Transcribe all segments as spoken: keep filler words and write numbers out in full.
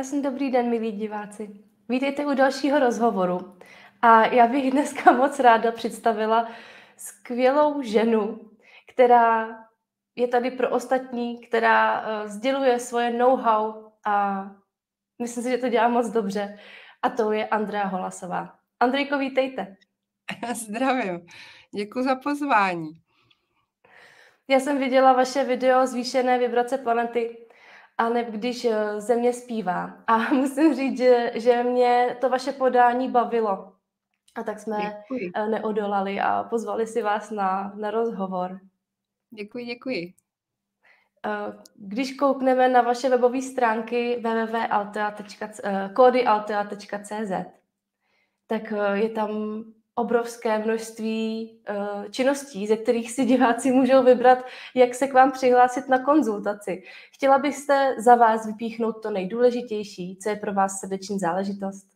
Krásný dobrý den, milí diváci. Vítejte u dalšího rozhovoru. A já bych dneska moc ráda představila skvělou ženu, která je tady pro ostatní, která uh, sděluje svoje know-how a myslím si, že to dělá moc dobře. A to je Andrea Holasová. Andrejko, vítejte. Zdravím. Děkuji za pozvání. Já jsem viděla vaše video Zvýšené vibrace planety, a ne když Země zpívá. A musím říct, že, že mě to vaše podání bavilo. A tak jsme Děkuji. neodolali a pozvali si vás na, na rozhovor. Děkuji, děkuji. Když koukneme na vaše webové stránky w w w tečka kody altea tečka c z, tak je tam obrovské množství uh, činností, ze kterých si diváci můžou vybrat, jak se k vám přihlásit na konzultaci. Chtěla byste za vás vypíchnout to nejdůležitější, co je pro vás srdeční záležitost?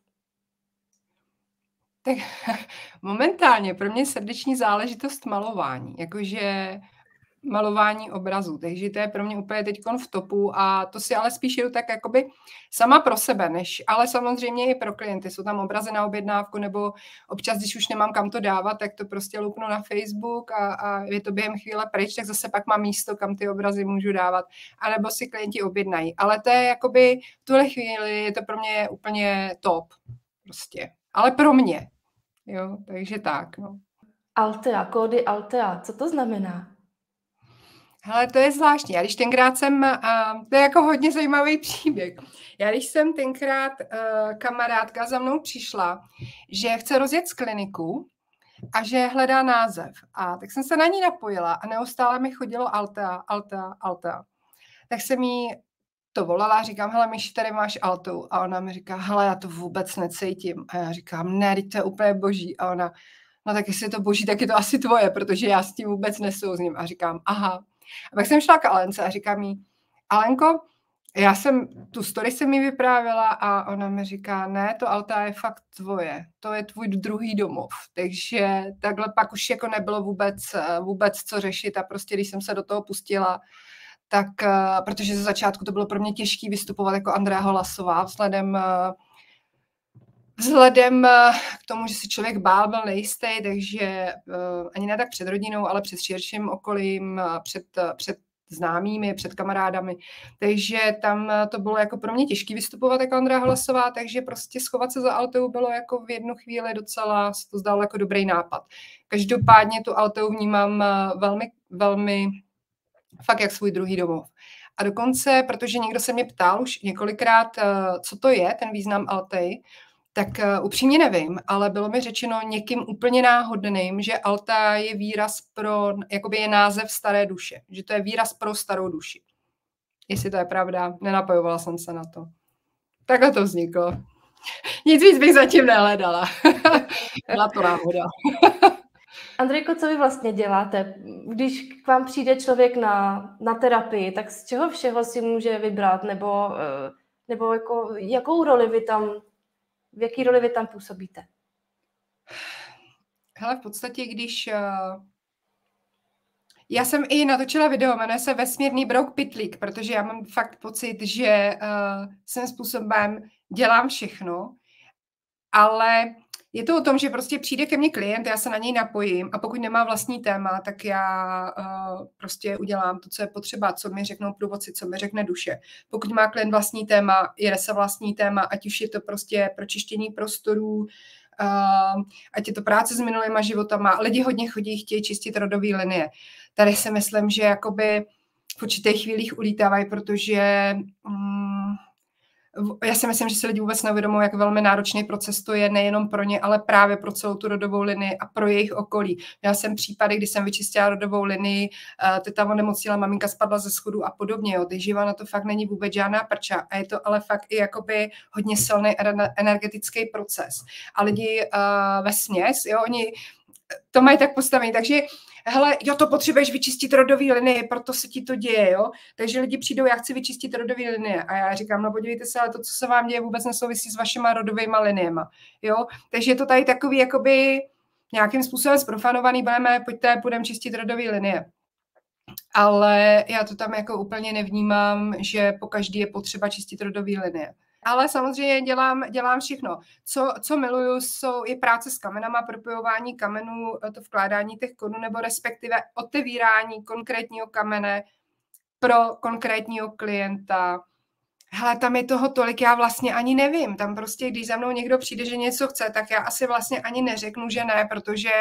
Tak momentálně pro mě srdeční záležitost malování, jakože malování obrazů, takže to je pro mě úplně teďkon v topu a to si ale spíš jdu tak jakoby sama pro sebe, než, ale samozřejmě i pro klienty. Jsou tam obrazy na objednávku nebo občas, když už nemám kam to dávat, tak to prostě loupnu na Facebook a, a je to během chvíle pryč, tak zase pak mám místo, kam ty obrazy můžu dávat, anebo si klienti objednají. Ale to je jakoby v tuhle chvíli je to pro mě úplně top prostě, ale pro mě, jo, takže tak, no. Altea, kódy Altea, co to znamená? Hele, to je zvláštní. Já když tenkrát jsem, uh, to je jako hodně zajímavý příběh. Já když jsem tenkrát uh, kamarádka za mnou přišla, že chce rozjet z kliniku a že hledá název. A tak jsem se na ní napojila a neustále mi chodilo Altea, Altea, Altea. Tak jsem jí to volala a říkám, hele, Myši, tady máš Altou. A ona mi říká, hele, já to vůbec necítím. A já říkám, ne, to je úplně boží. A ona, no tak jestli je to boží, tak je to asi tvoje, protože já s tím vůbec nesouzním. A říkám, aha. A pak jsem šla k Alence a říkám jí, Alenko, já jsem, tu story jsem mi vyprávěla a ona mi říká, ne, to Alta je fakt tvoje, to je tvůj druhý domov. Takže takhle pak už jako nebylo vůbec, vůbec co řešit a prostě když jsem se do toho pustila, tak, protože ze začátku to bylo pro mě těžké vystupovat jako Andrea Holasová, vzhledem Vzhledem k tomu, že se člověk bál, byl nejistý, takže ani ne tak před rodinou, ale před širším okolím, před, před známými, před kamarádami. Takže tam to bylo jako pro mě těžké vystupovat jako Andrea Holasová, takže prostě schovat se za Altou bylo jako v jednu chvíli docela, se to zdálo jako dobrý nápad. Každopádně tu Altou vnímám velmi, velmi fakt jak svůj druhý domov. A dokonce, protože někdo se mě ptal už několikrát, co to je, ten význam Alty, tak uh, upřímně nevím, ale bylo mi řečeno někým úplně náhodným, že Alta je výraz pro, jakoby je název staré duše, že to je výraz pro starou duši. Jestli to je pravda, nenapojovala jsem se na to. Takhle to vzniklo. Nic víc bych zatím nehledala. Byla to náhoda. Andrejko, co vy vlastně děláte? Když k vám přijde člověk na, na terapii, tak z čeho všeho si může vybrat? Nebo, nebo jako, jakou roli vy tam V jaký roli vy tam působíte? Hele, v podstatě, když... Uh... Já jsem i natočila video, jmenuje se Vesmírný brouk pytlík, protože já mám fakt pocit, že uh, svým způsobem dělám všechno, ale je to o tom, že prostě přijde ke mně klient, já se na něj napojím a pokud nemá vlastní téma, tak já uh, prostě udělám to, co je potřeba, co mi řeknou průvodci, co mi řekne duše. Pokud má klient vlastní téma, jede se vlastní téma, ať už je to prostě pročištění prostorů, uh, ať je to práce s minulýma životama. Lidi hodně chodí, chtějí čistit rodové linie. Tady si myslím, že jakoby v určitých chvílích ulítávají, protože... Um, Já si myslím, že si lidi vůbec neuvědomují, jak velmi náročný proces to je nejenom pro ně, ale právě pro celou tu rodovou linii a pro jejich okolí. Měla jsem případy, kdy jsem vyčistila rodovou linii, teta onemocněla, maminka spadla ze schodu a podobně. Jo. Teď živa na to fakt není vůbec žádná prča a je to ale fakt i jakoby hodně silný energetický proces. A lidi uh, ve směs, jo, oni to mají tak postavený, takže hele, jo, to potřebuješ vyčistit rodový linie, proto se ti to děje, jo. Takže lidi přijdou, já chci vyčistit rodový linie. A já říkám, no podívejte se, ale to, co se vám děje, vůbec nesouvisí s vašima rodovýma liniema, jo. Takže je to tady takový, jakoby nějakým způsobem zprofanovaný, budeme, pojďte, půjdeme čistit rodový linie. Ale já to tam jako úplně nevnímám, že po každý je potřeba čistit rodový linie. ale samozřejmě dělám, dělám všechno. Co, co miluju, jsou, je práce s kamenama, propojování kamenů, to vkládání těch kodů, nebo respektive otevírání konkrétního kamene pro konkrétního klienta. Hele, tam je toho tolik, já vlastně ani nevím. Tam prostě, když za mnou někdo přijde, že něco chce, tak já asi vlastně ani neřeknu, že ne, protože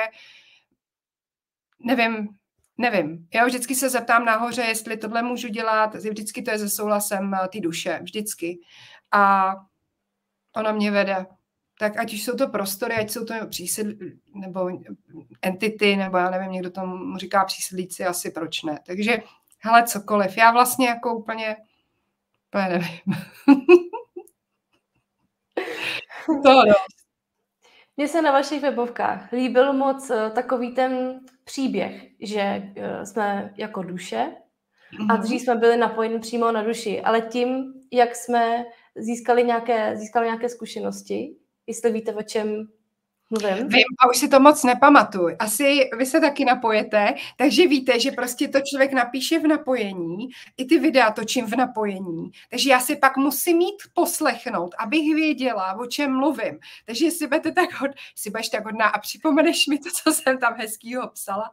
nevím, nevím. Já vždycky se zeptám nahoře, jestli tohle můžu dělat, vždycky to je se souhlasem té duše, vždycky. A ona mě vede. Tak ať už jsou to prostory, ať jsou to přísedl, nebo entity, nebo já nevím, někdo tomu říká přísedlíci, asi proč ne. Takže, hele, cokoliv. Já vlastně jako úplně, úplně nevím. to no. Mně se na vašich webovkách líbil moc uh, takový ten příběh, že uh, jsme jako duše a dřív jsme byli napojeni přímo na duši, ale tím, jak jsme získali nějaké, získali nějaké zkušenosti, jestli víte, o čem mluvím. Vím, a už si to moc nepamatuj. Asi vy se taky napojete, takže víte, že prostě to člověk napíše v napojení, i ty videa točím v napojení, takže já si pak musím mít poslechnout, abych věděla, o čem mluvím. Takže jestli budete tak, hod, jestli budeš tak hodná a připomeneš mi to, co jsem tam hezkýho psala.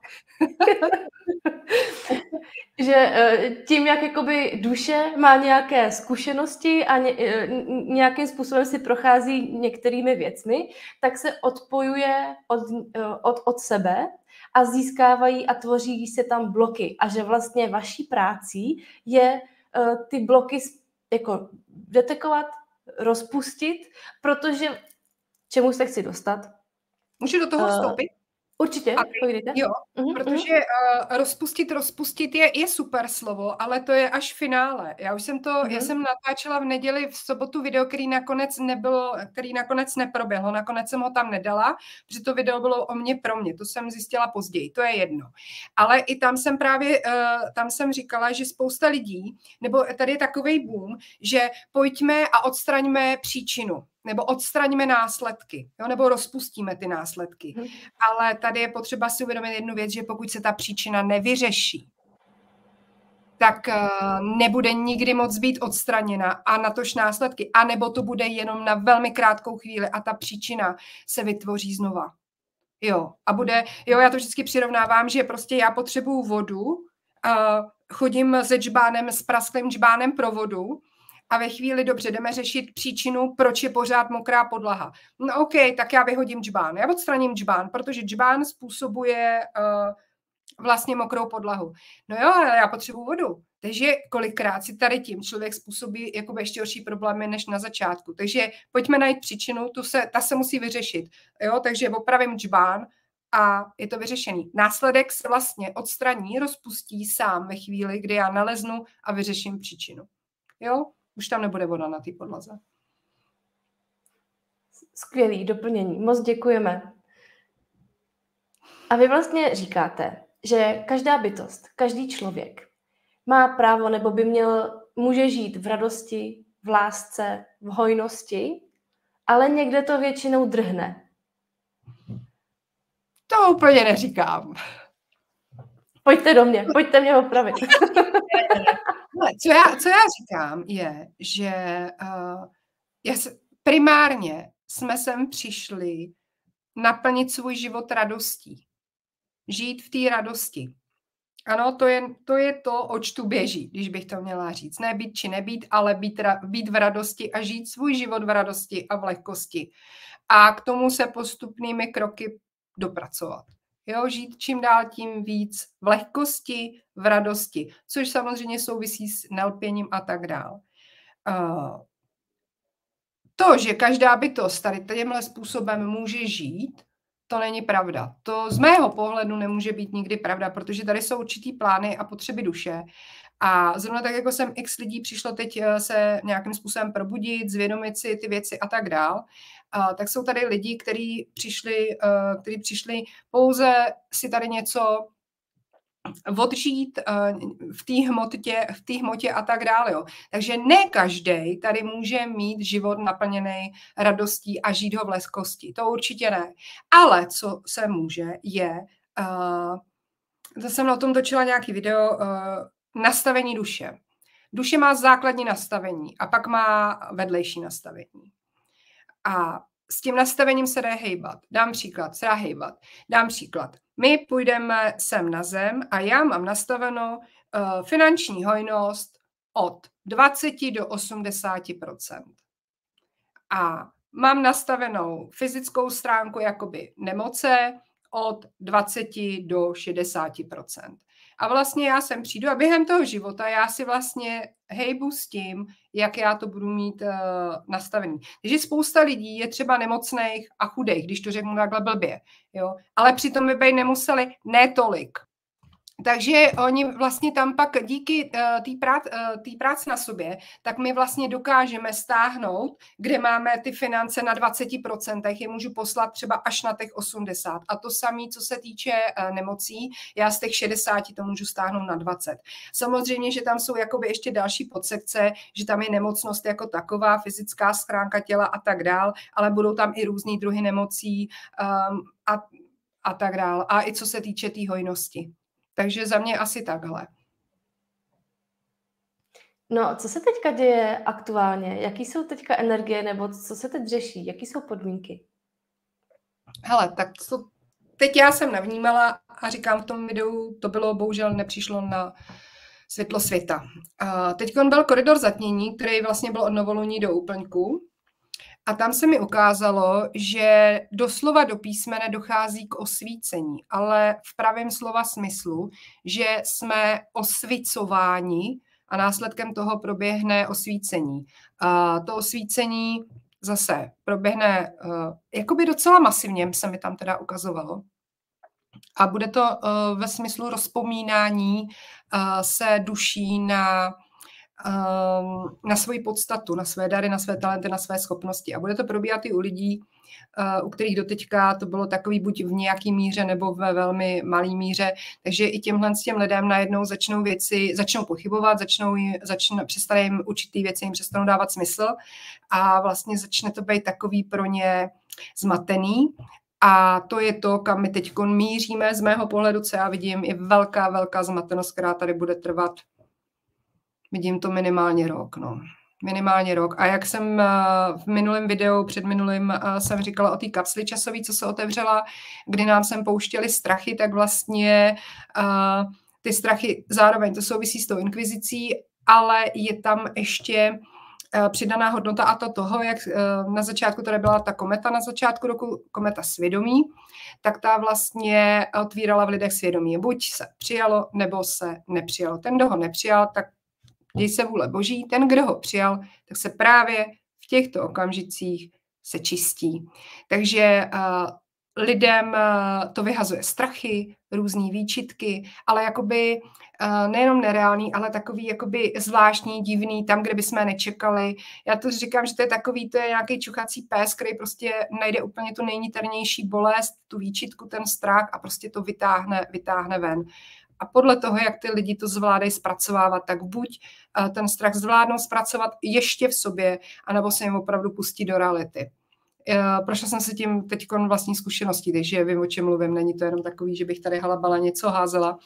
Že tím, jak jakoby duše má nějaké zkušenosti a ně, nějakým způsobem si prochází některými věcmi, tak se odpojuje od, od, od sebe a získávají a tvoří se tam bloky. A že vlastně vaší prácí je ty bloky jako detekovat, rozpustit, protože čemu se chci dostat? Můžu do toho vstoupit? Určitě, pojdete. Jo, uh-huh, protože uh, rozpustit, rozpustit je, je super slovo, ale to je až finále. Já už jsem to, uh-huh. já jsem natáčela v neděli, v sobotu video, který nakonec nebylo, který nakonec neproběhlo, nakonec jsem ho tam nedala, protože to video bylo o mě pro mě, to jsem zjistila později, to je jedno. Ale i tam jsem právě, uh, tam jsem říkala, že spousta lidí, nebo tady je takovej boom, že pojďme a odstraňme příčinu. Nebo odstraňme následky, jo? Nebo rozpustíme ty následky. Hmm. Ale tady je potřeba si uvědomit jednu věc, že pokud se ta příčina nevyřeší, tak uh, nebude nikdy moc být odstraněna a natož následky. A nebo to bude jenom na velmi krátkou chvíli a ta příčina se vytvoří znova. Jo, a bude, jo, já to vždycky přirovnávám, že prostě já potřebuju vodu, uh, chodím se džbánem, s prasklým džbánem pro vodu, a ve chvíli, dobře, jdeme řešit příčinu, proč je pořád mokrá podlaha. No OK, tak já vyhodím džbán. Já odstraním džbán, protože džbán způsobuje uh, vlastně mokrou podlahu. No jo, ale já potřebuji vodu. Takže kolikrát si tady tím člověk způsobí jakoby ještě horší problémy než na začátku. Takže pojďme najít příčinu, tu se, ta se musí vyřešit. Jo, takže opravím džbán a je to vyřešený. Následek se vlastně odstraní, rozpustí sám ve chvíli, kdy já naleznu a vyřeším příčinu. Jo? Už tam nebude voda na té podlaze. Skvělý doplnění. Moc děkujeme. A vy vlastně říkáte, že každá bytost, každý člověk má právo nebo by měl, může žít v radosti, v lásce, v hojnosti, ale někde to většinou drhne. To úplně neříkám. Pojďte do mě, pojďte mě opravit. Co já, co já říkám je, že uh, já se, primárně jsme sem přišli naplnit svůj život radostí. Žít v té radosti. Ano, to je, to je to, oč tu běží, když bych to měla říct. Ne být či nebýt, ale být, být v radosti a žít svůj život v radosti a v lehkosti. A k tomu se postupnými kroky dopracovat. Jo, žít čím dál tím víc v lehkosti, v radosti, což samozřejmě souvisí s nelpěním a tak dál. Uh, to, že každá bytost tady tímhle způsobem může žít, to není pravda. To z mého pohledu nemůže být nikdy pravda, protože tady jsou určitý plány a potřeby duše. A zrovna tak, jako jsem x lidí přišlo teď se nějakým způsobem probudit, zvědomit si ty věci a tak dál, Uh, tak jsou tady lidi, kteří přišli, uh, kteří přišli pouze si tady něco odžít uh, v té hmotě, v té hmotě a tak dále. Jo. Takže ne každý tady může mít život naplněný radostí a žít ho v lehkosti. To určitě ne. Ale co se může, je, uh, to jsem o tom točila nějaký video, uh, nastavení duše. Duše má základní nastavení a pak má vedlejší nastavení. A s tím nastavením se dá hejbat. Dám příklad, se dá hejbat. Dám příklad. My půjdeme sem na zem a já mám nastavenou uh, finanční hojnost od dvacet do osmdesáti procent. A mám nastavenou fyzickou stránku jakoby nemoce od dvacet do šedesáti procent. A vlastně já sem přijdu a během toho života já si vlastně hejbu s tím, jak já to budu mít uh, nastavený. Takže spousta lidí je třeba nemocných a chudých, když to řeknu takhle blbě. Jo? Ale přitom by být nemuseli ne tolik. Takže oni vlastně tam pak díky uh, té prác, uh, práci na sobě, tak my vlastně dokážeme stáhnout, kde máme ty finance na dvacet procent, je můžu poslat třeba až na těch osmdesát. A to samé, co se týče uh, nemocí, já z těch šedesáti to můžu stáhnout na dvacet. Samozřejmě, že tam jsou jakoby ještě další podsekce, že tam je nemocnost jako taková, fyzická schránka těla a tak dál, ale budou tam i různý druhy nemocí um, a, a tak dál. A i co se týče té tý hojnosti. Takže za mě asi takhle. No, co se teďka děje aktuálně? Jaký jsou teďka energie, nebo co se teď řeší? Jaký jsou podmínky? Hele, tak to, teď já jsem navnímala a říkám v tom videu, to bylo, bohužel nepřišlo na světlo světa. Teď byl koridor zatmění, který vlastně byl od novoluní do úplňku. A tam se mi ukázalo, že doslova do písmene dochází k osvícení, ale v pravém slova smyslu, že jsme osvícováni a následkem toho proběhne osvícení. A to osvícení zase proběhne uh, jakoby docela masivně, se mi tam teda ukazovalo. A bude to uh, ve smyslu rozpomínání uh, se duší na na svoji podstatu, na své dary, na své talenty, na své schopnosti. A bude to probíhat i u lidí, u kterých doteďka to bylo takový buď v nějaký míře nebo ve velmi malý míře. Takže i těmhle s těm lidem najednou začnou věci, začnou pochybovat, začnou, začnou přestanou jim určitý věci, jim přestanou dávat smysl a vlastně začne to být takový pro ně zmatený. A to je to, kam my teď míříme. Z mého pohledu, co já vidím, je velká, velká zmatenost, která tady bude trvat. Vidím to minimálně rok, no. Minimálně rok. A jak jsem v minulém videu, před minulým jsem říkala o té kapsli časové, co se otevřela, kdy nám sem pouštěli strachy, tak vlastně uh, ty strachy zároveň to souvisí s tou inkvizicí, ale je tam ještě uh, přidaná hodnota a to toho, jak uh, na začátku tady byla ta kometa, na začátku roku kometa svědomí, tak ta vlastně otvírala v lidech svědomí. Buď se přijalo, nebo se nepřijalo. Ten, kdo ho nepřijal, tak děj se vůle boží, ten, kdo ho přijal, tak se právě v těchto okamžicích se čistí. Takže uh, lidem uh, to vyhazuje strachy, různý výčitky, ale jakoby uh, nejenom nereálný, ale takový jakoby zvláštní, divný, tam, kde bychom nečekali. Já to říkám, že to je takový, to je nějaký čuchací pes, který prostě najde úplně tu nejniternější bolest, tu výčitku, ten strach a prostě to vytáhne, vytáhne ven. A podle toho, jak ty lidi to zvládají zpracovávat, tak buď ten strach zvládnou zpracovat ještě v sobě, anebo se jim opravdu pustí do reality. Prošla jsem se tím teď vlastní zkušeností, takže vím, o čem mluvím. Není to jenom takový, že bych tady halabala něco házela.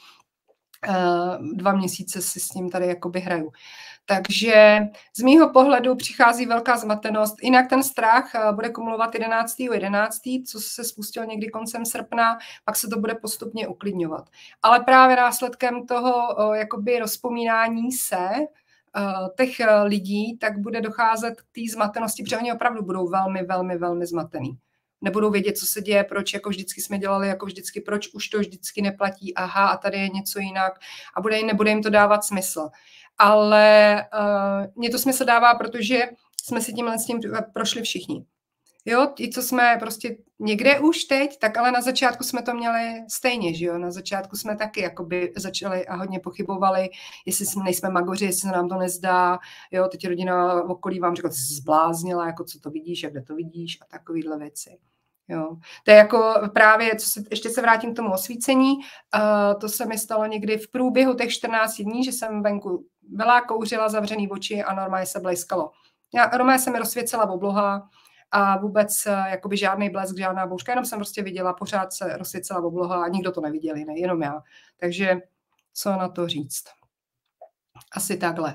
Dva měsíce si s ním tady jakoby hraju. Takže z mýho pohledu přichází velká zmatenost. Jinak ten strach bude kumulovat jedenáctého jedenáctého, co se spustil někdy koncem srpna, pak se to bude postupně uklidňovat. Ale právě následkem toho jakoby rozpomínání se těch lidí, tak bude docházet k té zmatenosti, protože oni opravdu budou velmi, velmi, velmi zmatený. Nebudou vědět, co se děje, proč jako vždycky jsme dělali, jako vždycky, proč už to vždycky neplatí, aha, a tady je něco jinak a bude, nebude jim to dávat smysl. Ale uh, mě to smysl dává, protože jsme si tímhle s tím prošli všichni. Jo, i co jsme prostě někde už teď, tak ale na začátku jsme to měli stejně, že jo, na začátku jsme taky jakoby začali a hodně pochybovali, jestli jsme, nejsme magoři, jestli se nám to nezdá, jo, teď rodina v okolí vám řekla, ty jsi zbláznila, jako co to vidíš, jak kde to vidíš a takovýhle věci. Jo. To je jako právě, co se, ještě se vrátím k tomu osvícení, uh, to se mi stalo někdy v průběhu těch čtrnácti dní, že jsem venku byla, kouřila, zavřený oči a normálně se blejskalo. Já, normálně se mi rozsvěcela obloha a vůbec uh, jakoby žádný blesk, žádná bouřka, jenom jsem prostě viděla, pořád se rozsvěcela obloha a nikdo to neviděl, ne, jenom já. Takže co na to říct? Asi takhle.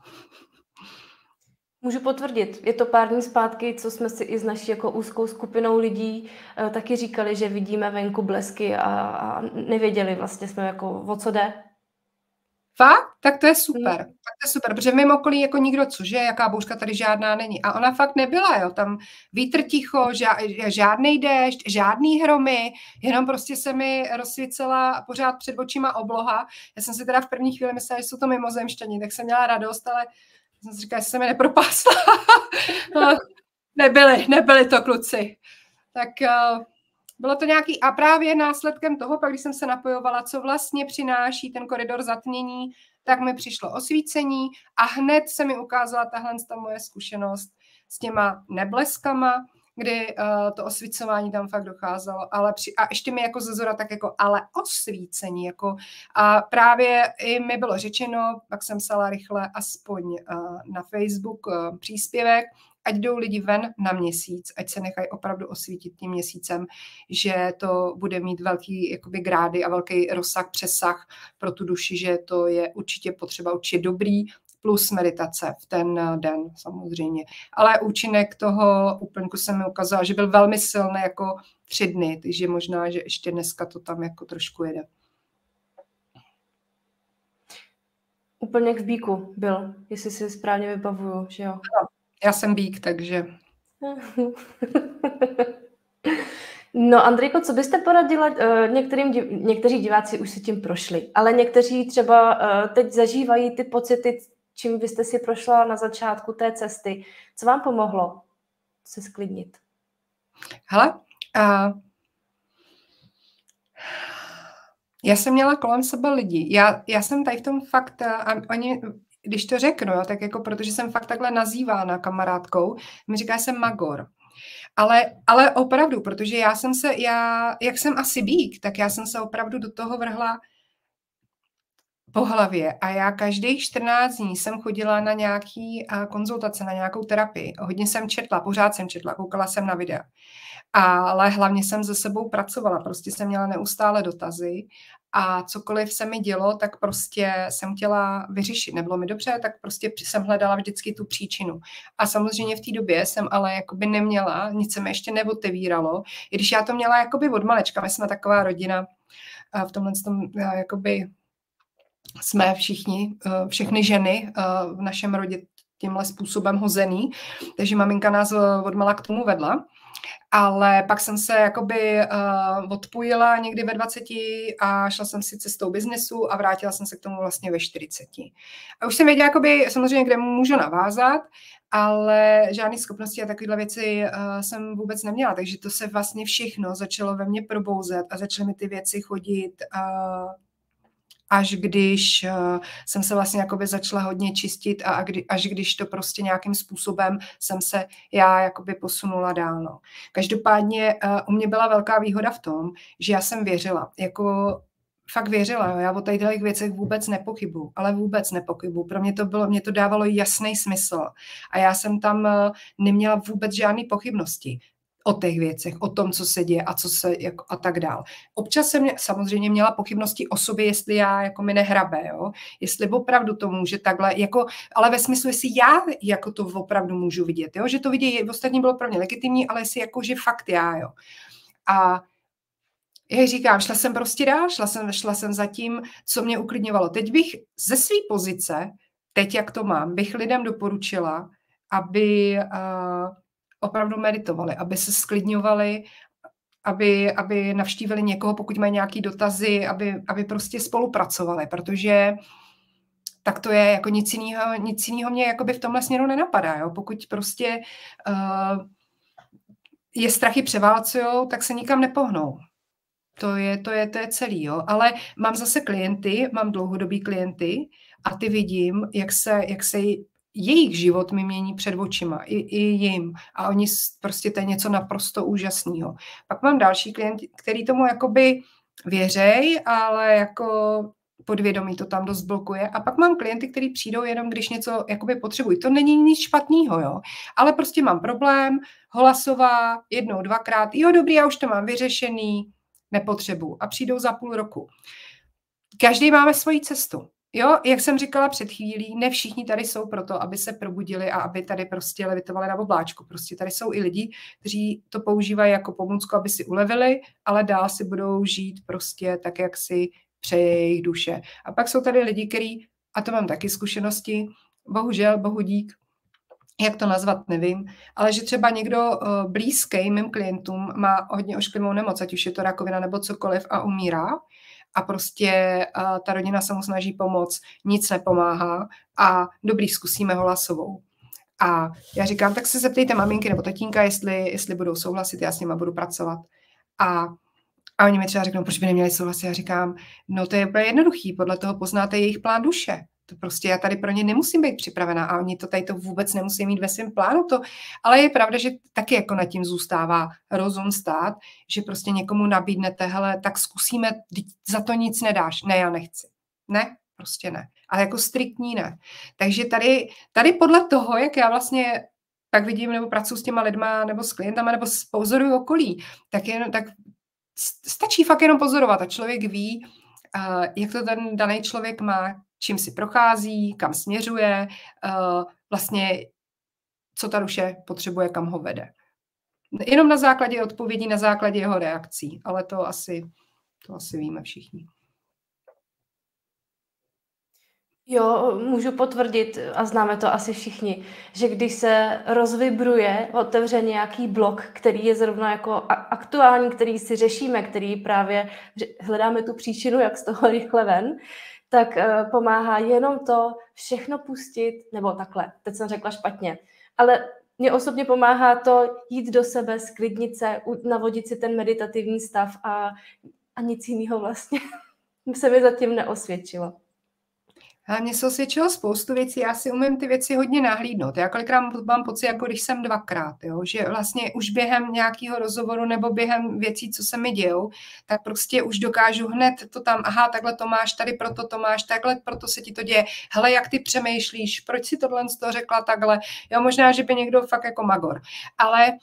Můžu potvrdit. Je to pár dní zpátky, co jsme si i s naší jako úzkou skupinou lidí uh, taky říkali, že vidíme venku blesky a, a nevěděli vlastně jsme jako o co jde. Fakt? Tak to je super. Hmm. Tak to je super, protože v mém okolí jako nikdo, cože, jaká bouřka tady žádná není. A ona fakt nebyla, jo. Tam vítr ticho, ža, žádný déšť, žádný hromy, jenom prostě se mi rozsvícela pořád před očima obloha. Já jsem si teda v první chvíli myslela, že jsou to mimozemšťani, tak jsem měla radost, ale jsem si říkala, že se mi nepropásla. No, nebyli, nebyli to kluci. Tak uh, bylo to nějaký, a právě následkem toho, pak když jsem se napojovala, co vlastně přináší ten koridor zatmění, tak mi přišlo osvícení a hned se mi ukázala tahle ta moje zkušenost s těma nebleskama, kdy uh, to osvícování tam fakt docházelo, ale při, a ještě mi jako ze zora tak jako, ale osvícení, jako a právě i mi bylo řečeno, pak jsem psala rychle aspoň uh, na Facebook uh, příspěvek, ať jdou lidi ven na měsíc, ať se nechají opravdu osvítit tím měsícem, že to bude mít velký jakoby grády a velký rozsah, přesah pro tu duši, že to je určitě potřeba, určitě dobrý, plus meditace v ten den samozřejmě. Ale účinek toho úplňku se mi ukázal, že byl velmi silný jako tři dny, takže možná, že ještě dneska to tam jako trošku jede. Úplněk v Bíku byl, jestli si správně vybavuju, že jo? No, já jsem Bík, takže... No, Andrejko, co byste poradila některým, někteří diváci už si tím prošli, ale někteří třeba teď zažívají ty pocity, čím byste si prošla na začátku té cesty. Co vám pomohlo se sklidnit? Hele, uh, já jsem měla kolem sebe lidi. Já, já jsem tady v tom fakt, a oni, když to řeknu, jo, tak jako protože jsem fakt takhle nazývána kamarádkou, mi říká, že jsem magor. Ale, ale opravdu, protože já jsem se, já, jak jsem asi Bík, tak já jsem se opravdu do toho vrhla po hlavě a já každých čtrnáct dní jsem chodila na nějaký konzultace, na nějakou terapii. Hodně jsem četla, pořád jsem četla, koukala jsem na videa. Ale hlavně jsem se sebou pracovala, prostě jsem měla neustále dotazy a cokoliv se mi dělo, tak prostě jsem chtěla vyřešit. Nebylo mi dobře, tak prostě jsem hledala vždycky tu příčinu. A samozřejmě v té době jsem ale jakoby neměla, nic se mi ještě neotevíralo, i když já to měla jakoby od malečka, my jsme taková rodina, v tomhle tom jakoby jsme všichni, všechny ženy v našem rodě tímhle způsobem hozený, takže maminka nás odmala k tomu vedla. Ale pak jsem se jakoby uh, odpojila někdy ve dvaceti a šla jsem si cestou biznesu a vrátila jsem se k tomu vlastně ve čtyřiceti. A už jsem věděla, jakoby, samozřejmě, kde můžu navázat, ale žádné schopnosti a takovéhle věci uh, jsem vůbec neměla, takže to se vlastně všechno začalo ve mně probouzet a začaly mi ty věci chodit uh, až když uh, jsem se vlastně jakoby začala hodně čistit a kdy, až když to prostě nějakým způsobem jsem se já jakoby posunula dál. No. Každopádně uh, u mě byla velká výhoda v tom, že já jsem věřila, jako fakt věřila, jo. Já o těch věcech vůbec nepochybuju, ale vůbec nepochybuju. Pro mě to bylo, mě to dávalo jasný smysl a já jsem tam uh, neměla vůbec žádné pochybnosti o těch věcech, o tom, co se děje a co se jako, a tak dál. Občas jsem mě, samozřejmě měla pochybnosti o sobě, jestli já jako mi nehrabe, jo? Jestli opravdu to může takhle, jako, ale ve smyslu, jestli já jako to opravdu můžu vidět, jo? Že to vidět ostatní bylo pro mě legitimní, ale jestli jako, že fakt já, jo. A já říkám, šla jsem prostě dál, šla jsem, šla jsem za tím, co mě uklidňovalo. Teď bych ze své pozice, teď jak to mám, bych lidem doporučila, aby uh, opravdu meditovali, aby se sklidňovali, aby, aby navštívili někoho, pokud mají nějaké dotazy, aby, aby prostě spolupracovali, protože tak to je, jako nic jiného, nic jiného mě jakoby v tomhle směru nenapadá. Jo? Pokud prostě uh, je strachy převálcujou, tak se nikam nepohnou. To je, to je, to je celý, jo. Ale mám zase klienty, mám dlouhodobý klienty a ty vidím, jak se, jak se jejich život mi mění před očima, i, i jim. A oni prostě to je něco naprosto úžasného. Pak mám další klienty, který tomu jakoby věřej, ale jako podvědomí to tam dost blokuje. A pak mám klienty, kteří přijdou jenom, když něco jakoby potřebují. To není nic špatného, jo. Ale prostě mám problém, hlasová, jednou, dvakrát, jo, dobrý, já už to mám vyřešený, nepotřebuji. A přijdou za půl roku. Každý máme svoji cestu. Jo, jak jsem říkala před chvílí, ne všichni tady jsou proto, aby se probudili a aby tady prostě levitovali na obláčku. Prostě tady jsou i lidi, kteří to používají jako pomůcku, aby si ulevili, ale dál si budou žít prostě tak, jak si přeje jejich duše. A pak jsou tady lidi, kteří, a to mám taky zkušenosti, bohužel, bohu dík, jak to nazvat, nevím, ale že třeba někdo uh, blízký mým klientům má hodně ošklivou nemoc, ať už je to rakovina nebo cokoliv a umírá, a prostě uh, ta rodina se mu snaží pomoct, nic nepomáhá a dobrý, zkusíme hlasovou. A já říkám, tak se zeptejte maminky nebo tatínka, jestli, jestli budou souhlasit, já s nima budu pracovat. A, a oni mi třeba řeknou, proč by neměli souhlasit? Já říkám, no to je úplně jednoduchý, podle toho poznáte jejich plán duše. To prostě já tady pro ně nemusím být připravená a oni to tady to vůbec nemusí mít ve svém plánu. To, ale je pravda, že taky jako nad tím zůstává rozum stát, že prostě někomu nabídnete, hele, tak zkusíme, za to nic nedáš. Ne, já nechci. Ne, prostě ne. Ale jako striktní ne. Takže tady, tady podle toho, jak já vlastně tak vidím, nebo pracuji s těma lidma, nebo s klientama, nebo pozoruju okolí, tak, jen, tak stačí fakt jenom pozorovat a člověk ví, uh, jak to ten daný člověk má, čím si prochází, kam směřuje, uh, vlastně co ta duše potřebuje, kam ho vede. Jenom na základě odpovědí, na základě jeho reakcí, ale to asi, to asi víme všichni. Jo, můžu potvrdit, a známe to asi všichni, že když se rozvibruje, otevře nějaký blok, který je zrovna jako aktuální, který si řešíme, který právě hledáme tu příčinu, jak z toho rychle ven, tak uh, pomáhá jenom to všechno pustit, nebo takhle, teď jsem řekla špatně, ale mně osobně pomáhá to jít do sebe, sklidnit se, navodit si ten meditativní stav a, a nic jiného vlastně se mi zatím neosvědčilo. A mně se osvědčilo spoustu věcí, já si umím ty věci hodně nahlídnout. Já kolikrát mám pocit, jako když jsem dvakrát, jo? Že vlastně už během nějakého rozhovoru nebo během věcí, co se mi dějou, tak prostě už dokážu hned to tam, aha, takhle to máš, tady proto to máš, takhle proto se ti to děje, hele, jak ty přemýšlíš, proč si tohle z toho řekla takhle, jo, možná, že by někdo fakt jako magor. Ale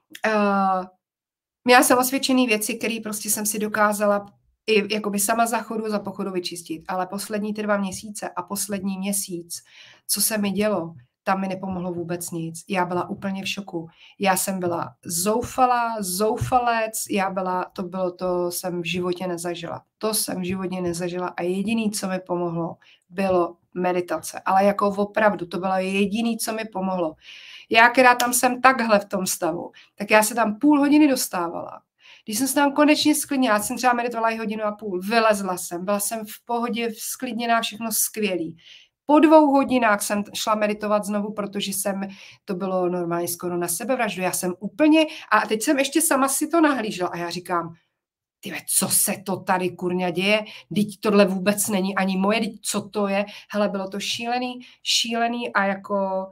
uh, měla jsem osvědčený věci, které prostě jsem si dokázala i jakoby sama za chodu, za pochodu vyčistit. Ale poslední ty dva měsíce a poslední měsíc, co se mi dělo, tam mi nepomohlo vůbec nic. Já byla úplně v šoku. Já jsem byla zoufalá, zoufalec, já byla, to bylo, to jsem v životě nezažila. To jsem v životě nezažila a jediný, co mi pomohlo, bylo meditace. Ale jako opravdu, to bylo jediný, co mi pomohlo. Já, která tam jsem takhle v tom stavu, tak já se tam půl hodiny dostávala. Když jsem se tam konečně sklidnila, jsem třeba meditovala i hodinu a půl, vylezla jsem, byla jsem v pohodě, sklidněná, všechno skvělý. Po dvou hodinách jsem šla meditovat znovu, protože jsem, to bylo normálně skoro na sebevraždu. Já jsem úplně, a teď jsem ještě sama si to nahlížela a já říkám, tyve, co se to tady kurňa děje? Vždyť tohle vůbec není ani moje, vždyť co to je? Hele, bylo to šílený, šílený a jako,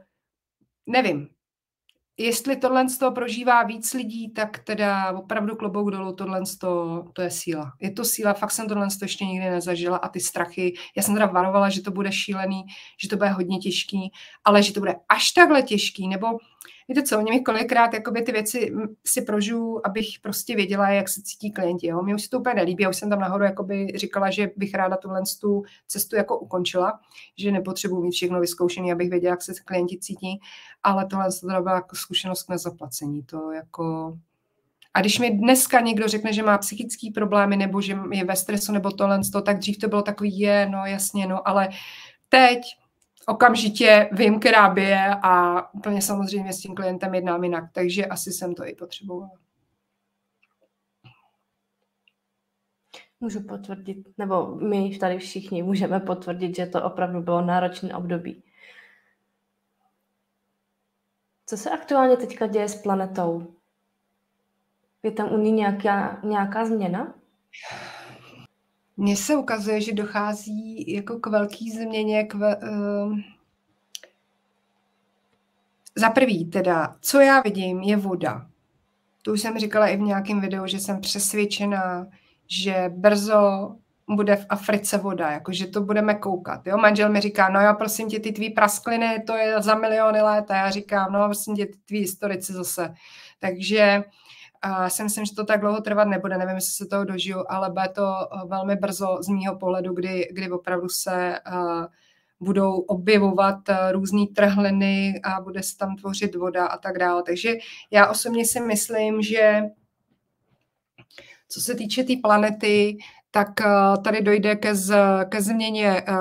nevím, jestli tohle z toho prožívá víc lidí, tak teda opravdu klobouk dolů, tohle z toho, to je síla. Je to síla, fakt jsem tohle z toho ještě nikdy nezažila a ty strachy, já jsem teda varovala, že to bude šílený, že to bude hodně těžký, ale že to bude až takhle těžký, nebo víte co, mě mi kolikrát jakoby ty věci si prožiju, abych prostě věděla, jak se cítí klienti. Jo? Mně už se to úplně nelíbí, já už jsem tam nahoru jakoby říkala, že bych ráda tuhle tu cestu jako ukončila, že nepotřebuji mít všechno vyzkoušené, abych věděla, jak se klienti cítí, ale tohle to byla jako zkušenost k nezaplacení. To jako... A když mi dneska někdo řekne, že má psychické problémy nebo že je ve stresu nebo tohle, tak dřív to bylo takový, je, no jasně, no, ale teď okamžitě vím, která bije a úplně samozřejmě s tím klientem jednám jinak, takže asi jsem to i potřebovala. Můžu potvrdit, nebo my tady všichni můžeme potvrdit, že to opravdu bylo náročné období. Co se aktuálně teďka děje s planetou? Je tam u ní nějaká, nějaká změna? Mně se ukazuje, že dochází jako k velký změně. K ve, uh... Za prvý teda, co já vidím, je voda. To už jsem říkala i v nějakém videu, že jsem přesvědčená, že brzo bude v Africe voda, jakože to budeme koukat. Jo? Manžel mi říká, no jo, prosím tě, ty tvý praskliny, to je za miliony let. A já říkám, no prosím tě, ty tvý historici zase. Takže A si myslím, že to tak dlouho trvat nebude, nevím, jestli se toho dožiju, ale bude to velmi brzo z mýho pohledu, kdy, kdy opravdu se uh, budou objevovat různé trhliny a bude se tam tvořit voda a tak dále. Takže já osobně si myslím, že co se týče té tý planety, tak uh, tady dojde ke, z, ke změně uh,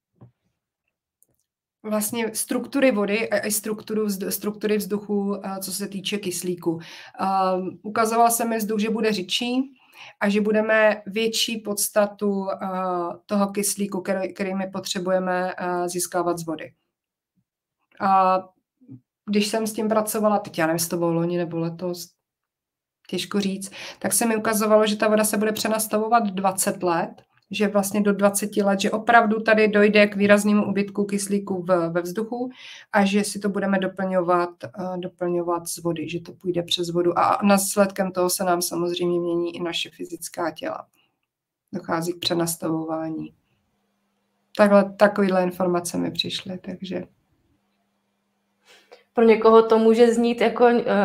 vlastně struktury vody a i strukturu vzdu, struktury vzduchu, uh, co se týče kyslíku. Uh, ukazoval se mi vzduch, že bude řidší a že budeme větší podstatu uh, toho kyslíku, který, který my potřebujeme uh, získávat z vody. A když jsem s tím pracovala, teď já nevím, jestli to bylo loni nebo letos, těžko říct, tak se mi ukazovalo, že ta voda se bude přenastavovat dvacet let, že vlastně do dvaceti let, že opravdu tady dojde k výraznému úbytku kyslíku v, ve vzduchu a že si to budeme doplňovat, uh, doplňovat z vody, že to půjde přes vodu a následkem toho se nám samozřejmě mění i naše fyzická těla. Dochází k přenastavování. Takhle, takovýhle informace mi přišly, takže... Pro někoho to může znít jako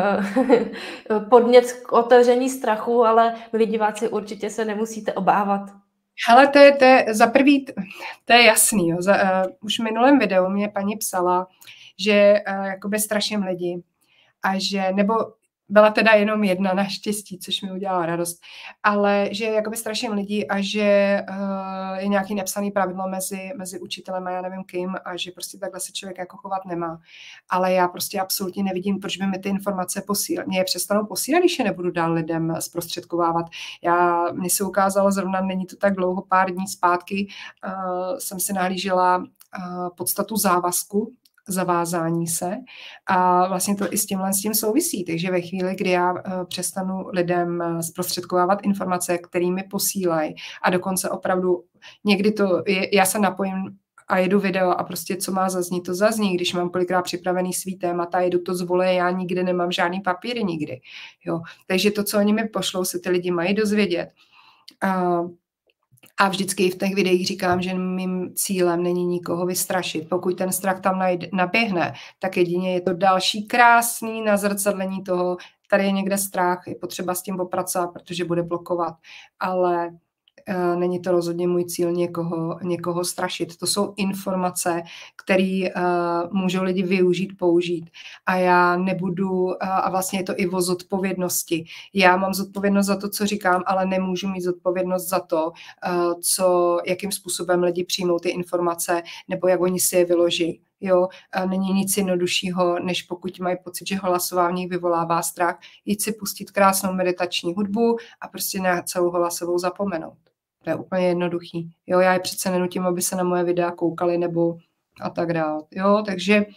uh, podnět k otevření strachu, ale milí diváci, určitě se nemusíte obávat. Hele, to je, to je za prvý, to je jasný. Jo. Za, uh, už v minulém videu mě paní psala, že uh, jakoby straším lidi a že, nebo byla teda jenom jedna naštěstí, což mi udělala radost, ale že jakoby straším lidi a že uh, je nějaký nepsaný pravidlo mezi, mezi učitelem a já nevím kým a že prostě takhle se člověk jako chovat nemá. Ale já prostě absolutně nevidím, proč by mi ty informace posílat. Mě je přestanou posílat, když je nebudu dál lidem zprostředkovávat. Já, mně se ukázalo, zrovna není to tak dlouho, pár dní zpátky, uh, jsem si nahlížela uh, podstatu závazku, zavázání se a vlastně to i s tímhle s tím souvisí. Takže ve chvíli, kdy já uh, přestanu lidem uh, zprostředkovávat informace, které mi posílají a dokonce opravdu někdy to, je, já se napojím a jedu video a prostě co má zaznít, to zazní, když mám kolikrát připravený svý témata, jedu to zvolé, já nikdy nemám žádný papíry nikdy. Jo. Takže to, co oni mi pošlou, se ty lidi mají dozvědět. Uh, A vždycky v těch videích říkám, že mým cílem není nikoho vystrašit. Pokud ten strach tam najde, naběhne, tak jedině je to další krásný nazrcadlení toho, tady je někde strach, je potřeba s tím popracovat, protože bude blokovat. Ale uh, není to rozhodně můj cíl někoho, někoho strašit. To jsou informace, které uh, můžou lidi využít, použít. A já nebudu, uh, a vlastně je to i o zodpovědnosti. Já mám zodpovědnost za to, co říkám, ale nemůžu mít zodpovědnost za to, uh, co, jakým způsobem lidi přijmou ty informace, nebo jak oni si je vyloží. Jo, není nic jednoduššího, než pokud mají pocit, že hlasování vyvolává strach, jít si pustit krásnou meditační hudbu a prostě na celou hlasovou zapomenout. To je úplně jednoduchý. Jo, já je přece nenutím, aby se na moje videa koukali nebo a tak dále. Jo, takže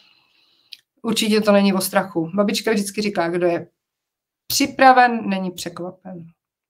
určitě to není o strachu. Babička vždycky říká, kdo je připraven, není překvapen.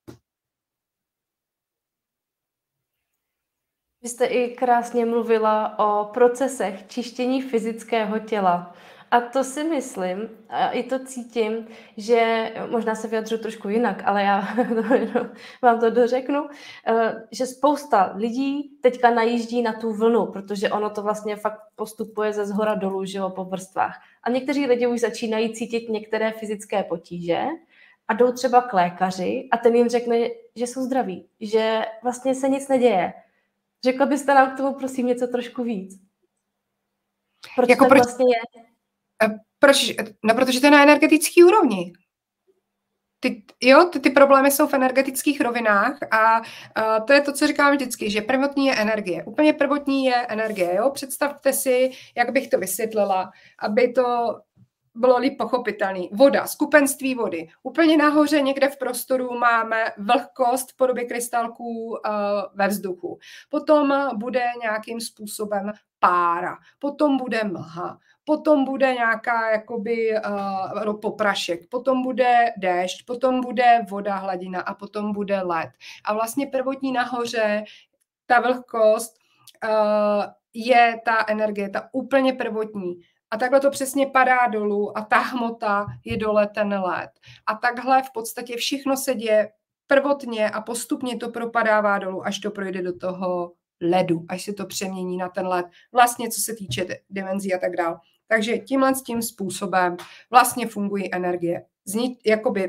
Vy jste i krásně mluvila o procesech čištění fyzického těla. A to si myslím, a i to cítím, že možná se vyjadřu trošku jinak, ale já vám to dořeknu, že spousta lidí teďka najíždí na tu vlnu, protože ono to vlastně fakt postupuje ze zhora dolů, že jo, po vrstvách. A někteří lidi už začínají cítit některé fyzické potíže a jdou třeba k lékaři a ten jim řekne, že jsou zdraví, že vlastně se nic neděje. Řekla byste nám k tomu, prosím, něco trošku víc? Proč jako to proč, vlastně je? Proč? No, protože to je na energetické úrovni. Ty, jo, ty, ty problémy jsou v energetických rovinách a, a to je to, co říkám vždycky, že prvotní je energie. Úplně prvotní je energie. Jo? Představte si, jak bych to vysvětlila, aby to bylo líp pochopitelný. Voda, skupenství vody. Úplně nahoře někde v prostoru máme vlhkost v podobě krystalků uh, ve vzduchu. Potom bude nějakým způsobem pára. Potom bude mlha. Potom bude nějaká jakoby uh, poprašek. Potom bude déšť. Potom bude voda, hladina a potom bude led. A vlastně prvotní nahoře ta vlhkost uh, je ta energie, ta úplně prvotní. A takhle to přesně padá dolů a ta hmota je dole ten led. A takhle v podstatě všechno se děje prvotně a postupně to propadává dolů, až to projde do toho ledu, až se to přemění na ten led. Vlastně co se týče dimenzí a tak dále. Takže tímhle tím způsobem vlastně fungují energie. Zní, jakoby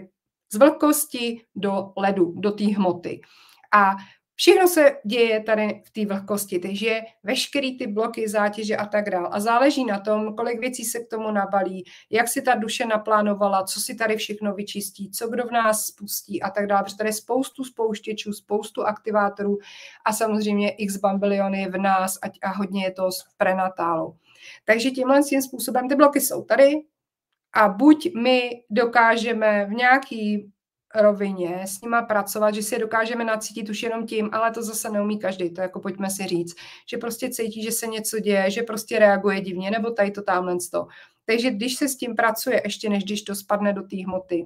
Z vlhkosti do ledu, do té hmoty. A všechno se děje tady v té vlhkosti, takže veškerý ty bloky, zátěže a tak dále. A záleží na tom, kolik věcí se k tomu nabalí, jak si ta duše naplánovala, co si tady všechno vyčistí, co kdo v nás spustí a tak dále. Protože tady je spoustu spouštěčů, spoustu aktivátorů a samozřejmě x bambilion je v nás a hodně je to v prenatálu. Takže tímhle tím způsobem ty bloky jsou tady a buď my dokážeme v nějaký rovině s nima pracovat, že si je dokážeme nacítit už jenom tím, ale to zase neumí každý, to jako pojďme si říct, že prostě cítí, že se něco děje, že prostě reaguje divně, nebo tady to tamhle to. Takže když se s tím pracuje, ještě než když to spadne do té hmoty,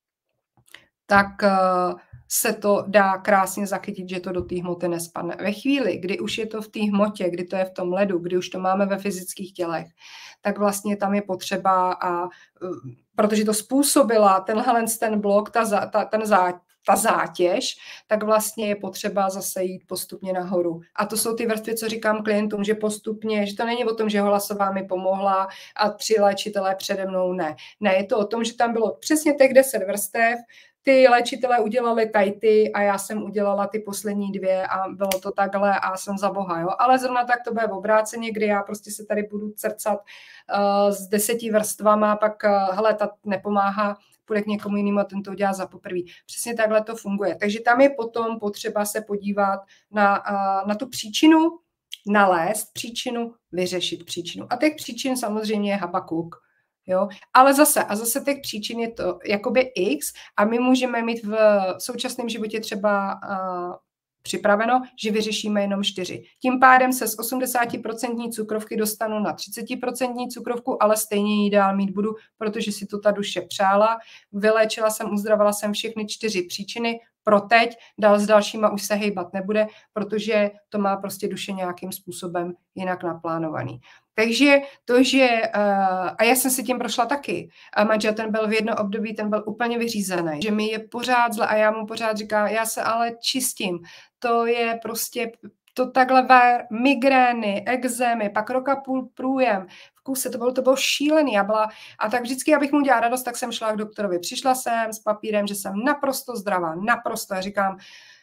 tak uh, se to dá krásně zachytit, že to do té hmoty nespadne. Ve chvíli, kdy už je to v té hmotě, kdy to je v tom ledu, kdy už to máme ve fyzických tělech, tak vlastně tam je potřeba, a, uh, protože to způsobila tenhle ten blok, ta, ta, ten zá, ta zátěž, tak vlastně je potřeba zase jít postupně nahoru. A to jsou ty vrstvy, co říkám klientům, že postupně, že to není o tom, že Holasová mi pomohla a tři léčitelé přede mnou, ne. Ne, je to o tom, že tam bylo přesně těch deset vrstev, ty léčitelé udělali tajty a já jsem udělala ty poslední dvě a bylo to takhle a jsem za boha, jo. Ale zrovna tak to bude v obráceně, kdy já prostě se tady budu cercat uh, s deseti vrstvama a pak, uh, hele, ta nepomáhá, půjde k někomu jinému a ten to udělá za poprvé. Přesně takhle to funguje. Takže tam je potom potřeba se podívat na, uh, na tu příčinu, nalézt příčinu, vyřešit příčinu. A těch příčin samozřejmě je Habakuk. Jo? Ale zase, a zase těch příčin je to jakoby X a my můžeme mít v současném životě třeba uh, připraveno, že vyřešíme jenom čtyři. Tím pádem se z osmdesát procent cukrovky dostanu na třicet procent cukrovku, ale stejně ji dál mít budu, protože si to ta duše přála. Vyléčila jsem, uzdravila jsem všechny čtyři příčiny, pro teď, dál s dalšíma už se hejbat nebude, protože to má prostě duše nějakým způsobem jinak naplánovaný. Takže to, že, a já jsem si tím prošla taky, a manžel ten byl v jedno období, ten byl úplně vyřízený, že mi je pořád zle a já mu pořád říkám, já se ale čistím, to je prostě to takhle ver, migrény, exémy, pak roka půl průjem, v kuse, to bylo, to bylo šílený. Já byla, a tak vždycky, abych mu dělala radost, tak jsem šla k doktorovi. Přišla jsem s papírem, že jsem naprosto zdravá, naprosto. Já říkám,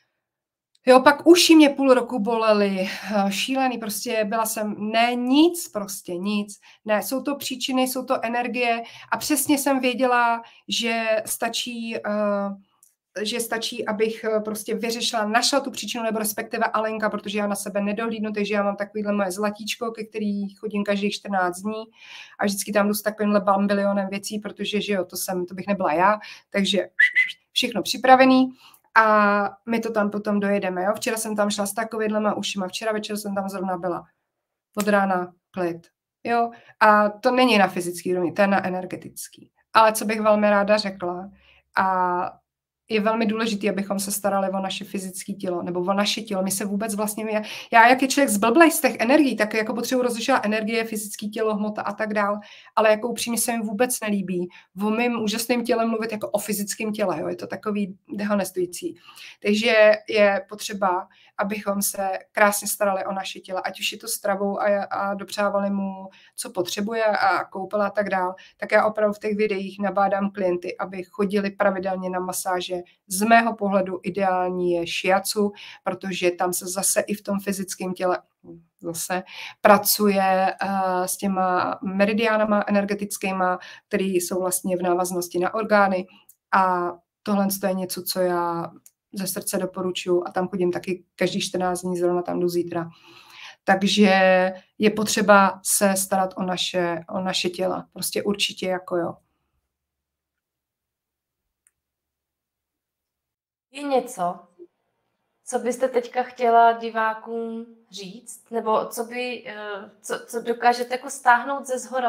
jo, pak uši mě půl roku bolely, šílený, prostě byla jsem, ne, nic, prostě nic. Ne, jsou to příčiny, jsou to energie a přesně jsem věděla, že stačí... Uh, že stačí, abych prostě vyřešila, našla tu příčinu, nebo respektive Alenka, protože já na sebe nedohlídnu, takže já mám takovýhle moje zlatíčko, ke který chodím každých čtrnáct dní a vždycky tam jdu s takovýmhle bambilionem věcí, protože, že jo, to jsem, to bych nebyla já, takže všechno připravený a my to tam potom dojedeme, jo. Včera jsem tam šla s takovýhlema ušima, včera večer jsem tam zrovna byla, od rána klid, jo, a to není na fyzický rovni, to je na energetický. Ale co bych velmi ráda řekla, a je velmi důležité, abychom se starali o naše fyzické tělo, nebo o naše tělo. My se vůbec vlastně, já, já jak je člověk zblblej z těch energií, tak jako potřebuji rozlišovat energie, fyzické tělo, hmota a tak dál, ale jako upřímně se mi vůbec nelíbí o mým úžasným těle mluvit jako o fyzickém těle, jo? Je to takový dehonestující. Takže je potřeba, abychom se krásně starali o naše těla, ať už je to stravou a, a dopřávali mu, co potřebuje a koupila a tak dál, tak já opravdu v těch videích nabádám klienty, aby chodili pravidelně na masáže. Z mého pohledu ideální je shiatsu, protože tam se zase i v tom fyzickém těle zase pracuje uh, s těma meridiánama energetickýma, které jsou vlastně v návaznosti na orgány a tohle je něco, co já ze srdce doporučuji a tam chodím taky každý čtrnáct dní, zrovna tam jdu zítra. Takže je potřeba se starat o naše, o naše těla. Prostě určitě jako jo. Je něco, co byste teďka chtěla divákům říct? Nebo co, by, co, co dokážete jako stáhnout ze zhora?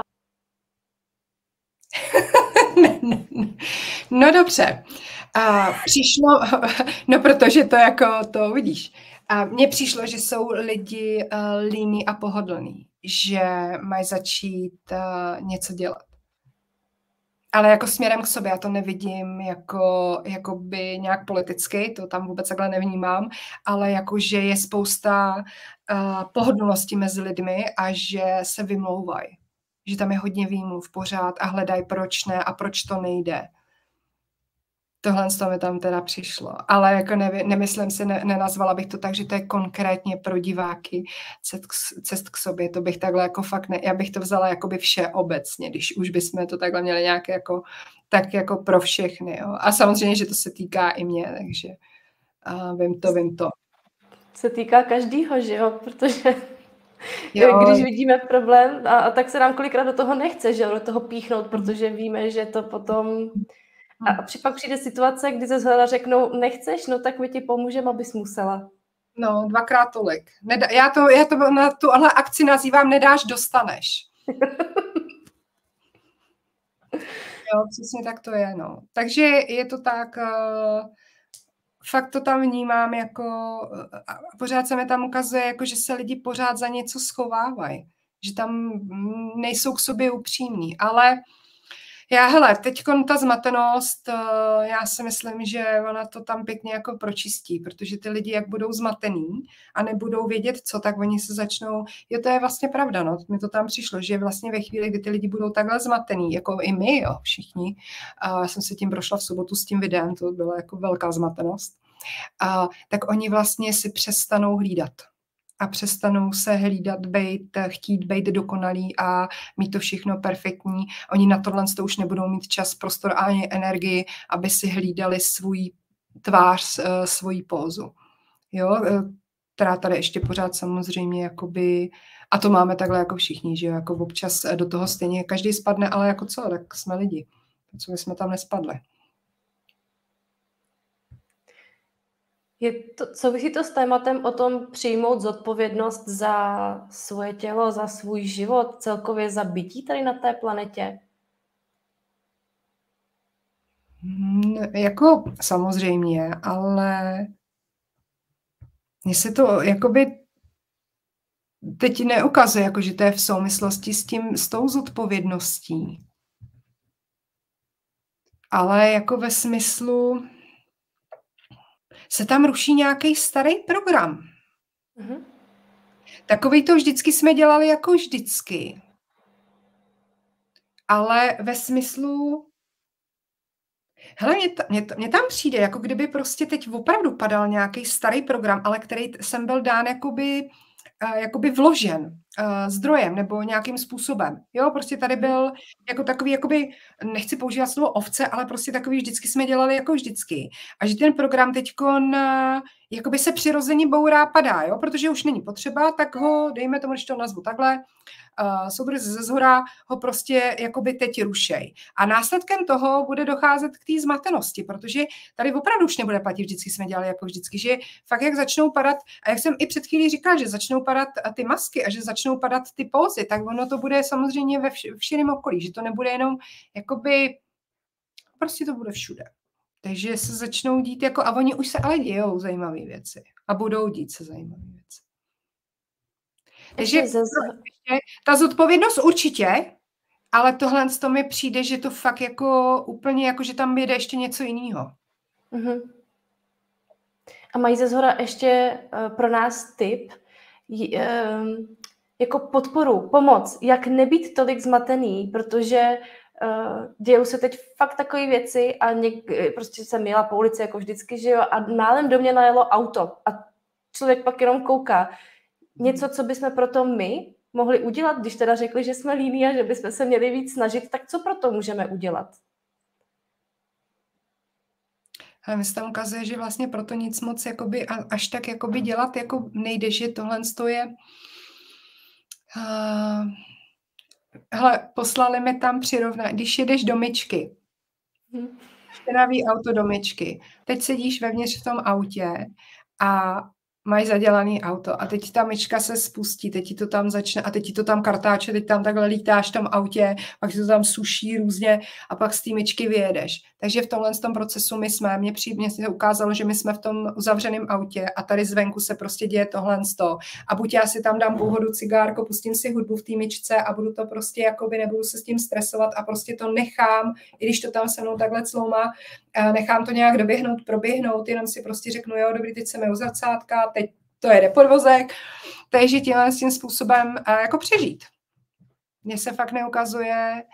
ne, ne, ne. No dobře. A přišlo, no protože to jako to vidíš. A mně přišlo, že jsou lidi uh, líní a pohodlní, že mají začít uh, něco dělat. Ale jako směrem k sobě, já to nevidím jako, jako by nějak politicky, to tam vůbec takhle nevnímám, ale jako, že je spousta uh, pohodlnosti mezi lidmi a že se vymlouvají. Že tam je hodně výmluv pořád a hledají, proč ne a proč to nejde. Tohle z toho mi tam teda přišlo, ale jako nevě, nemyslím si, ne, nenazvala bych to tak, že to je konkrétně pro diváky cest k, cest k sobě, to bych takhle jako fakt ne, já bych to vzala jakoby vše obecně, když už bychom to takhle měli nějaké jako, tak jako pro všechny, jo. A samozřejmě, že to se týká i mě, takže a vím to, vím to. Se týká každýho, že jo, protože jo. Když vidíme problém, a, a tak se nám kolikrát do toho nechce, že jo, do toho píchnout, protože víme, že to potom... A, a pak přijde situace, kdy ze zhora řeknou, nechceš, no tak my ti pomůžeme, abys musela. No, dvakrát tolik. Nedá, já, to, já to na tuhle akci nazývám nedáš, dostaneš. Jo, přesně tak to je, no. Takže je to tak... Uh, fakt to tam vnímám jako, a pořád se mi tam ukazuje, jako, že se lidi pořád za něco schovávají, že tam nejsou k sobě upřímní, ale já, hele, teď ta zmatenost, já si myslím, že ona to tam pěkně jako pročistí, protože ty lidi, jak budou zmatený a nebudou vědět co, tak oni se začnou, jo, to je vlastně pravda, no, mi to tam přišlo, že vlastně ve chvíli, kdy ty lidi budou takhle zmatený, jako i my, jo, všichni, a já jsem se tím prošla v sobotu s tím videem, to byla jako velká zmatenost, a, tak oni vlastně si přestanou hlídat. A přestanou se hlídat, bejt, chtít být dokonalý a mít to všechno perfektní. Oni na tohle to už nebudou mít čas, prostor a ani energii, aby si hlídali svůj tvář, svoji pózu. Jo, která tady ještě pořád samozřejmě jakoby, a to máme takhle jako všichni, že jako občas do toho stejně každý spadne, ale jako co, tak jsme lidi. Co my jsme tam nespadli. Je to, souvisí to s tématem o tom přijmout zodpovědnost za svoje tělo, za svůj život, celkově za bytí tady na té planetě? Hmm, jako samozřejmě, ale mně se to jakoby teď neukazuje, jako, že to je v souvislosti s tím, s tou zodpovědností. Ale jako ve smyslu... se tam ruší nějaký starý program. Mm-hmm. Takový to vždycky jsme dělali jako vždycky. Ale ve smyslu... Hele, mě, ta, mě, mě tam přijde, jako kdyby prostě teď opravdu padal nějaký starý program, ale který jsem byl dán jakoby, uh, jakoby vložen uh, zdrojem nebo nějakým způsobem. Jo, prostě tady byl jako takový, jakoby, nechci používat slovo ovce, ale prostě takový vždycky jsme dělali jako vždycky. A že ten program teďkon uh, jakoby se přirozeně bourá, padá, jo, protože už není potřeba, tak ho, dejme tomu, když to nazvu takhle, Uh, soubor ze zhora ho prostě jakoby teď rušej. A následkem toho bude docházet k té zmatenosti, protože tady opravdu už nebude platit, vždycky jsme dělali jako vždycky, že fakt jak začnou padat, a jak jsem i před chvílí říkala, že začnou padat ty masky a že začnou padat ty pózy, tak ono to bude samozřejmě ve vš- v širém okolí, že to nebude jenom jakoby, prostě to bude všude. Takže se začnou dít jako, a oni už se ale dějou zajímavé věci a budou dít se zajímavé věci. Takže ta zodpovědnost určitě, ale tohle to mi přijde, že to fakt jako úplně, jako že tam jede ještě něco jiného. Uh-huh. A mají ze zhora ještě uh, pro nás tip, uh, jako podporu, pomoc, jak nebýt tolik zmatený, protože uh, dějou se teď fakt takové věci a něk- prostě jsem jela po ulici jako vždycky, že jo, a málem do mě najelo auto a člověk pak jenom kouká. Něco, co bychom proto my mohli udělat, když teda řekli, že jsme líní a že bychom se měli víc snažit, tak co proto můžeme udělat? Ale mi se tam ukazuje, že vlastně proto nic moc jakoby, až tak jakoby dělat jako nejde, že tohle je... Uh, hele, poslali mi tam přirovnat, když jedeš do myčky, hmm. špinavý auto do myčky, teď sedíš vevnitř v tom autě a mají zadělaný auto a teď ta myčka se spustí, teď ti to tam začne a teď ti to tam kartáče, teď tam takhle lítáš v tom autě, pak ti to tam suší různě a pak z té myčky vyjedeš. Takže v tomhle tom procesu my jsme, mě přímě se ukázalo, že my jsme v tom uzavřeném autě a tady zvenku se prostě děje tohle sto. A buď já si tam dám půhodu cigárko, pustím si hudbu v té myčce a budu to prostě jakoby nebudu se s tím stresovat a prostě to nechám, i když to tam se mnou takhle cloumá, nechám to nějak doběhnout, proběhnout, jenom si prostě řeknu, jo, dobrý, teď jsem je u zrcátka, teď to jede podvozek, takže tímhle s tím způsobem jako přežít. Mně se fakt neukazuje,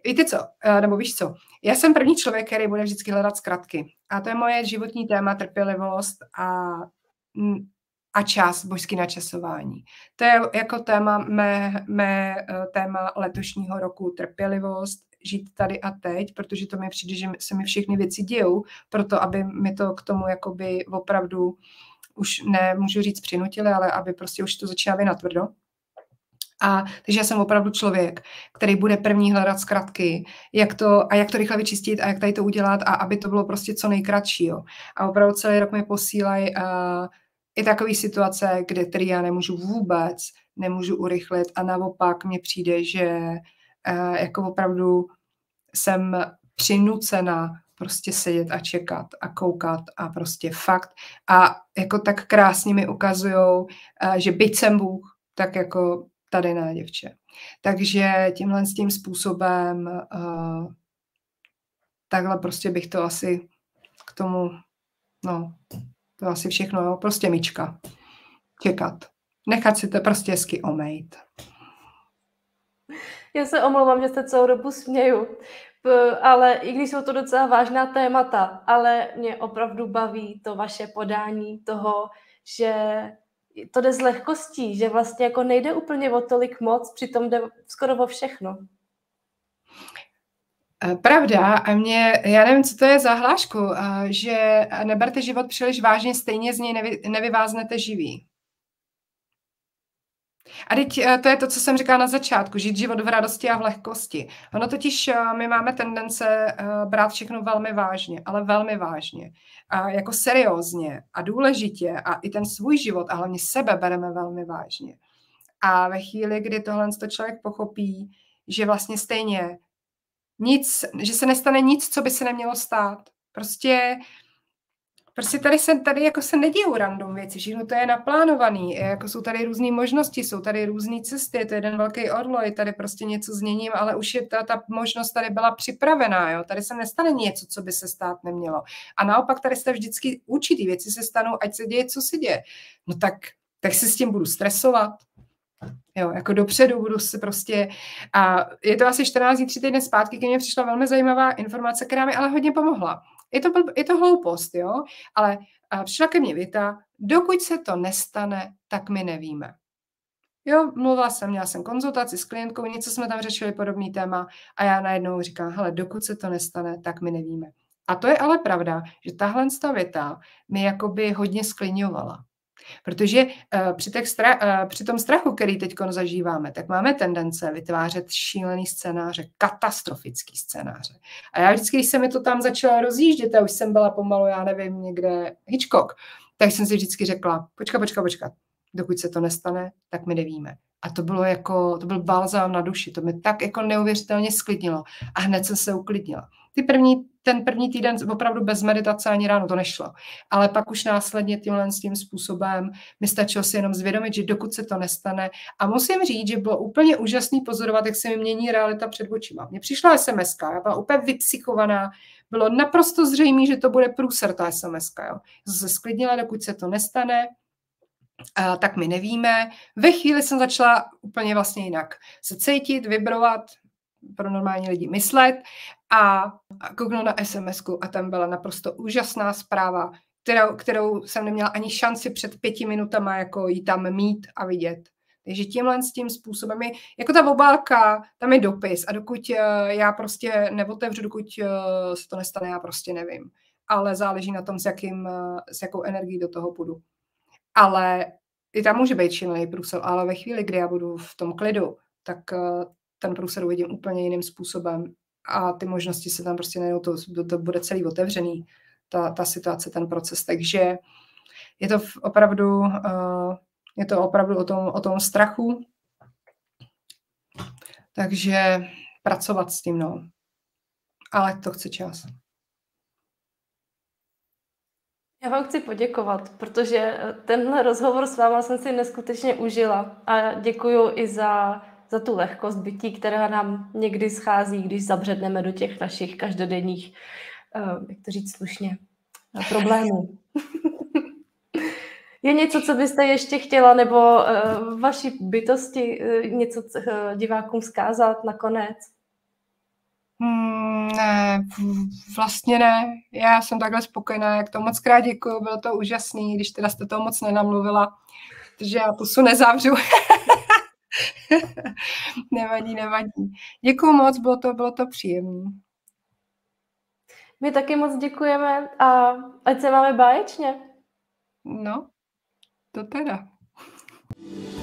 Víte co, nebo víš co, já jsem první člověk, který bude vždycky hledat zkratky. A to je moje životní téma, trpělivost a, a čas, božský načasování. To je jako téma, mé, mé téma letošního roku, trpělivost, žít tady a teď, protože to mi přijde, že se mi všechny věci dějou, proto aby mi to k tomu jakoby opravdu už nemůžu říct přinutili, ale aby prostě už to začíná být natvrdo. A takže já jsem opravdu člověk, který bude první hledat zkratky, jak to, a jak to rychle vyčistit a jak tady to udělat a aby to bylo prostě co nejkratší. Jo. A opravdu celý rok mi posílají uh, i takové situace, kde který já nemůžu vůbec, nemůžu urychlit a naopak mně přijde, že uh, jako opravdu jsem přinucena prostě sedět a čekat a koukat a prostě fakt. A jako tak krásně mi ukazujou, uh, že byť jsem Bůh, tak jako tady ne, děvče. Takže tímhle s tím způsobem uh, takhle prostě bych to asi k tomu, no, to asi všechno, jo, prostě myčka. Čekat. Nechat si to prostě hezky omejt. Já se omlouvám, že se celou dobu směju, ale i když jsou to docela vážná témata, ale mě opravdu baví to vaše podání toho, že to jde z lehkostí, že vlastně jako nejde úplně o tolik moc, přitom jde skoro o všechno. Pravda, a mě, já nevím, co to je za hlášku, že neberte život příliš vážně, stejně z něj nevy, nevyváznete živý. A teď to je to, co jsem říkala na začátku, žít život v radosti a v lehkosti. Ono totiž, my máme tendence brát všechno velmi vážně, ale velmi vážně. A jako seriózně a důležitě a i ten svůj život a hlavně sebe bereme velmi vážně. A ve chvíli, kdy tohle to člověk pochopí, že vlastně stejně nic, že se nestane nic, co by se nemělo stát. Prostě Prostě tady se, tady jako se nedějou random věci, všechno to je naplánovaný, jako jsou tady různé možnosti, jsou tady různé cesty, je to jeden velký orloj, tady prostě něco změním, ale už je ta, ta možnost tady byla připravená, jo? Tady se nestane něco, co by se stát nemělo. A naopak tady se vždycky určitý věci se stanou, ať se děje, co se děje. No tak, tak se s tím budu stresovat, jo, jako dopředu budu se prostě, a je to asi čtrnáct dní, tři týdny zpátky, ke mně přišla velmi zajímavá informace, která mi ale hodně pomohla. Je to, je to hloupost, jo, ale přišla ke mně věta, dokud se to nestane, tak my nevíme. Jo, mluvila jsem, měla jsem konzultaci s klientkou, něco jsme tam řešili, podobný téma a já najednou říkám, hele, dokud se to nestane, tak my nevíme. A to je ale pravda, že tahle věta mi jakoby hodně skliňovala. Protože uh, při, stra- uh, při tom strachu, který teď zažíváme, tak máme tendence vytvářet šílený scénáře, katastrofický scénáře. A já vždycky, když se mi to tam začala rozjíždět, a už jsem byla pomalu, já nevím, někde Hitchcock, tak jsem si vždycky řekla, počkat, počkat, počkat, dokud se to nestane, tak my nevíme. A to bylo jako, to byl balzám na duši, to mě tak jako neuvěřitelně sklidnilo. A hned jsem se uklidnila. Ty první, ten první týden opravdu bez meditace ani ráno to nešlo. Ale pak už následně tímhle s tím způsobem mi stačilo si jenom zvědomit, že dokud se to nestane. A musím říct, že bylo úplně úžasný pozorovat, jak se mi mění realita před očima. Mně přišla es em eska, já byla úplně vypsychovaná, bylo naprosto zřejmé, že to bude průser ta es em eska. Jo. Jsem se sklidnila, dokud se to nestane, a tak my nevíme. Ve chvíli jsem začala úplně vlastně jinak se cítit, vibrovat, pro normální lidi myslet a kouknout na es em esku a tam byla naprosto úžasná zpráva, kterou, kterou jsem neměla ani šanci před pěti minutama jako ji tam mít a vidět. Takže tímhle s tím způsobem je, jako ta obálka, tam je dopis a dokud já prostě neotevřu, dokud se to nestane, já prostě nevím. Ale záleží na tom, s, jakým, s jakou energií do toho půjdu. Ale i tam může být šílený průser, ale ve chvíli, kdy já budu v tom klidu, tak ten průser uvidím úplně jiným způsobem a ty možnosti se tam prostě najdou, to, to bude celý otevřený, ta, ta situace, ten proces. Takže je to opravdu, uh, je to opravdu o tom, o tom strachu. Takže pracovat s tím, no. Ale to chce čas. Já vám chci poděkovat, protože tenhle rozhovor s váma jsem si neskutečně užila a děkuju i za, za tu lehkost bytí, která nám někdy schází, když zabředneme do těch našich každodenních, uh, jak to říct slušně, problémů. Je něco, co byste ještě chtěla, nebo uh, vaší bytosti uh, něco uh, divákům vzkázat nakonec? Hmm, ne, vlastně ne. Já jsem takhle spokojená, jak to moc krát děkuju, bylo to úžasný, když teda jste toho moc nenamluvila, protože já pusu nezavřu. Nevadí, nevadí. Děkuju moc, bylo to, bylo to příjemné. My taky moc děkujeme a ať se máme báječně. No, to teda.